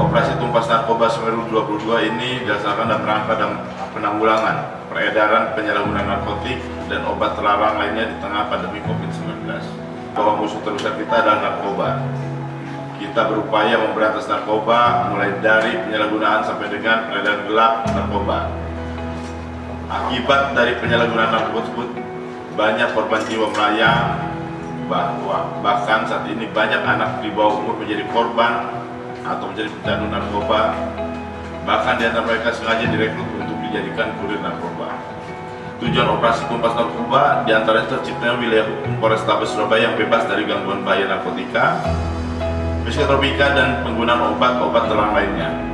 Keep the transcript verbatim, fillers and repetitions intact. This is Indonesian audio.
Operasi Tumpas Narkoba Semeru dua puluh dua ini dilaksanakan dalam rangka dan penanggulangan peredaran penyalahgunaan narkotik dan obat terlarang lainnya di tengah pandemi COVID sembilan belas. Bahwa musuh terbesar kita adalah narkoba. Kita berupaya memberantas narkoba mulai dari penyalahgunaan sampai dengan peredaran gelap narkoba. Akibat dari penyalahgunaan narkoba tersebut, banyak korban jiwa melayang, bahwa bahkan saat ini banyak anak di bawah umur menjadi korban atau menjadi pecandu narkoba. Bahkan di antara mereka sengaja direkrut untuk dijadikan kurir narkoba. Tujuan operasi Tumpas Narkoba diantaranya terciptanya wilayah hukum Polrestabes Surabaya yang bebas dari gangguan bahaya narkotika, psikotropika, dan penggunaan obat-obat terlarang lainnya.